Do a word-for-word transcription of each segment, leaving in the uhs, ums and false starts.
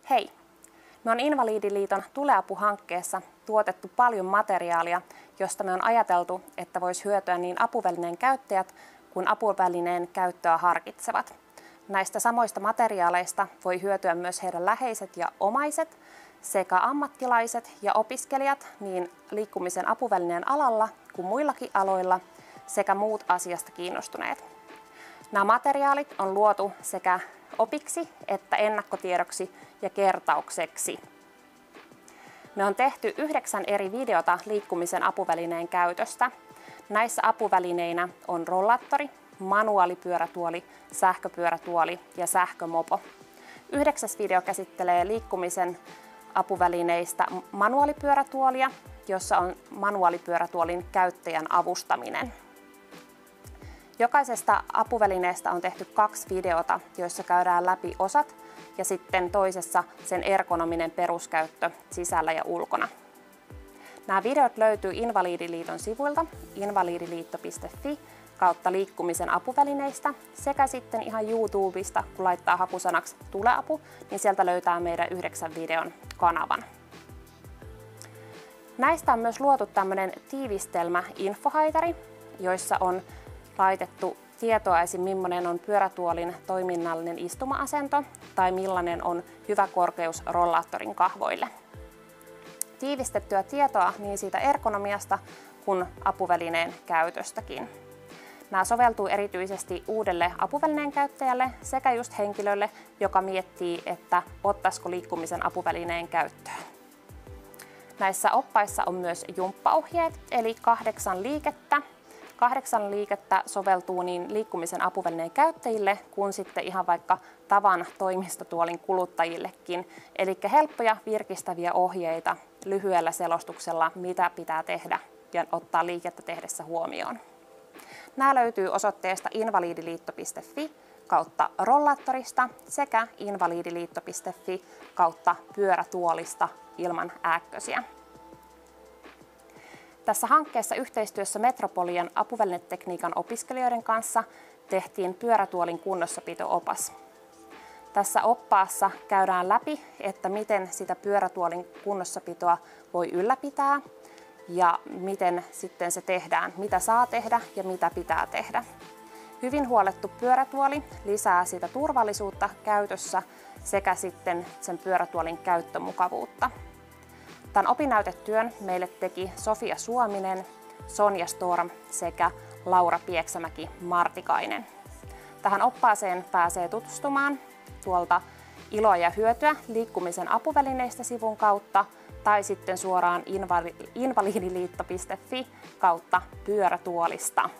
Hei! Me on Invalidiliiton Tuleapu-hankkeessa tuotettu paljon materiaalia, josta me on ajateltu, että voisi hyötyä niin apuvälineen käyttäjät kuin apuvälineen käyttöä harkitsevat. Näistä samoista materiaaleista voi hyötyä myös heidän läheiset ja omaiset sekä ammattilaiset ja opiskelijat niin liikkumisen apuvälineen alalla kuin muillakin aloilla sekä muut asiasta kiinnostuneet. Nämä materiaalit on luotu sekä opiksi että ennakkotiedoksi ja kertaukseksi. Me on tehty yhdeksän eri videota liikkumisen apuvälineen käytöstä. Näissä apuvälineinä on rollaattori, manuaalipyörätuoli, sähköpyörätuoli ja sähkömopo. Yhdeksäs video käsittelee liikkumisen apuvälineistä manuaalipyörätuolia, jossa on manuaalipyörätuolin käyttäjän avustaminen. Jokaisesta apuvälineestä on tehty kaksi videota, joissa käydään läpi osat ja sitten toisessa sen ergonominen peruskäyttö sisällä ja ulkona. Nämä videot löytyy Invalidiliiton sivuilta invalidiliitto piste fi kautta liikkumisen apuvälineistä sekä sitten ihan YouTubesta, kun laittaa hakusanaksi Tuleapu, niin sieltä löytää meidän yhdeksän videon kanavan. Näistä on myös luotu tämmöinen tiivistelmä infohaitari, joissa on laitettu tietoa esim. Millainen on pyörätuolin toiminnallinen istuma-asento tai millainen on hyvä korkeus rollaattorin kahvoille. Tiivistettyä tietoa niin siitä ergonomiasta kuin apuvälineen käytöstäkin. Nämä soveltuu erityisesti uudelle apuvälineen käyttäjälle sekä just henkilölle, joka miettii, että ottaisiko liikkumisen apuvälineen käyttöön. Näissä oppaissa on myös jumppaohjeet, eli kahdeksan liikettä. Kahdeksan liikettä soveltuu niin liikkumisen apuvälineen käyttäjille kuin sitten ihan vaikka tavan toimistotuolin kuluttajillekin. Eli helppoja virkistäviä ohjeita lyhyellä selostuksella, mitä pitää tehdä ja ottaa liikettä tehdessä huomioon. Nämä löytyy osoitteesta invalidiliitto piste fi kautta rollaattorista sekä invalidiliitto piste fi kautta pyörätuolista ilman ääkkösiä. Tässä hankkeessa yhteistyössä Metropolian apuvälinetekniikan opiskelijoiden kanssa tehtiin pyörätuolin kunnossapito-opas. Tässä oppaassa käydään läpi, että miten sitä pyörätuolin kunnossapitoa voi ylläpitää ja miten sitten se tehdään, mitä saa tehdä ja mitä pitää tehdä. Hyvin huolettu pyörätuoli lisää sitä turvallisuutta käytössä sekä sitten sen pyörätuolin käyttömukavuutta. Tämän opinnäytetyön meille teki Sofia Suominen, Sonja Storm sekä Laura Pieksämäki-Martikainen. Tähän oppaaseen pääsee tutustumaan tuolta Iloa ja hyötyä liikkumisen apuvälineistä sivun kautta tai sitten suoraan invalidiliitto piste fi kautta pyörätuolista.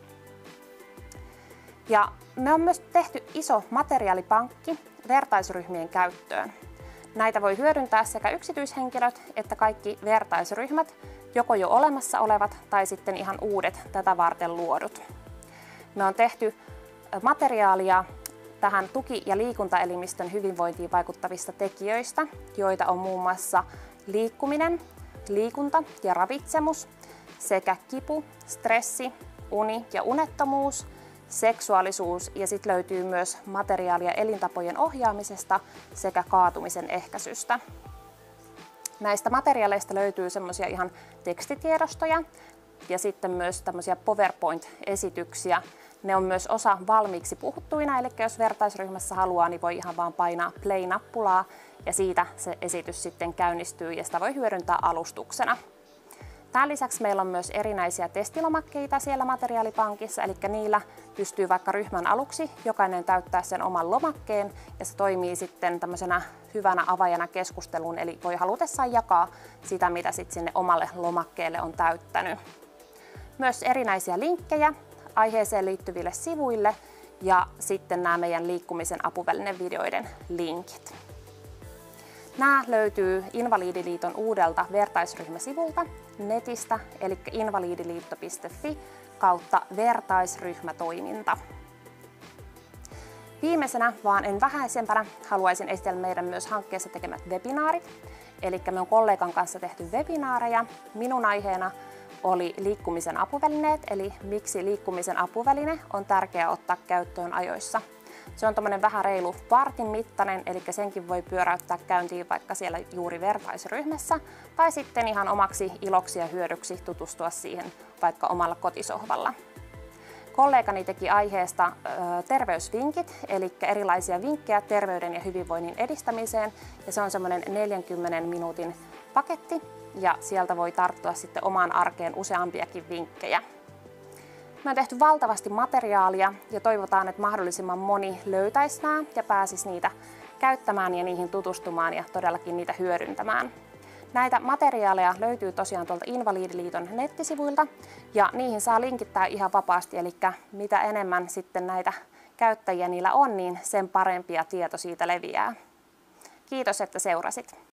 Ja me on myös tehty iso materiaalipankki vertaisryhmien käyttöön. Näitä voi hyödyntää sekä yksityishenkilöt että kaikki vertaisryhmät, joko jo olemassa olevat tai sitten ihan uudet tätä varten luodut. Me on tehty materiaalia tähän tuki- ja liikuntaelimistön hyvinvointiin vaikuttavista tekijöistä, joita on muun muassa liikkuminen, liikunta ja ravitsemus sekä kipu, stressi, uni ja unettomuus, seksuaalisuus ja sitten löytyy myös materiaalia elintapojen ohjaamisesta sekä kaatumisen ehkäisystä. Näistä materiaaleista löytyy semmoisia ihan tekstitiedostoja ja sitten myös tämmöisiä PowerPoint-esityksiä. Ne on myös osa valmiiksi puhuttuina, eli jos vertaisryhmässä haluaa, niin voi ihan vaan painaa play-nappulaa ja siitä se esitys sitten käynnistyy ja sitä voi hyödyntää alustuksena. Tämän lisäksi meillä on myös erinäisiä testilomakkeita siellä materiaalipankissa, eli niillä pystyy vaikka ryhmän aluksi jokainen täyttää sen oman lomakkeen ja se toimii sitten tämmöisenä hyvänä avaajana keskusteluun, eli voi halutessaan jakaa sitä, mitä sitten sinne omalle lomakkeelle on täyttänyt. Myös erinäisiä linkkejä aiheeseen liittyville sivuille ja sitten nämä meidän liikkumisen apuvälinevideoiden linkit. Nämä löytyy Invalidiliiton uudelta vertaisryhmäsivulta netistä, eli invalidiliitto piste fi kautta vertaisryhmätoiminta. Viimeisenä, vaan en vähäisempänä, haluaisin esitellä meidän myös hankkeessa tekemät webinaarit. Eli me on kollegan kanssa tehty webinaareja. Minun aiheena oli liikkumisen apuvälineet, eli miksi liikkumisen apuväline on tärkeää ottaa käyttöön ajoissa. Se on tommonen vähän reilu vartin mittainen, eli senkin voi pyöräyttää käyntiin vaikka siellä juuri vertaisryhmässä, tai sitten ihan omaksi iloksi ja hyödyksi tutustua siihen vaikka omalla kotisohvalla. Kollegani teki aiheesta ö, terveysvinkit, eli erilaisia vinkkejä terveyden ja hyvinvoinnin edistämiseen, ja se on semmoinen neljänkymmenen minuutin paketti, ja sieltä voi tarttua sitten omaan arkeen useampiakin vinkkejä. Me on tehty valtavasti materiaalia ja toivotaan, että mahdollisimman moni löytäisi nämä ja pääsisi niitä käyttämään ja niihin tutustumaan ja todellakin niitä hyödyntämään. Näitä materiaaleja löytyy tosiaan tuolta Invalidiliiton nettisivuilta ja niihin saa linkittää ihan vapaasti, eli mitä enemmän sitten näitä käyttäjiä niillä on, niin sen parempi ja tieto siitä leviää. Kiitos, että seurasit.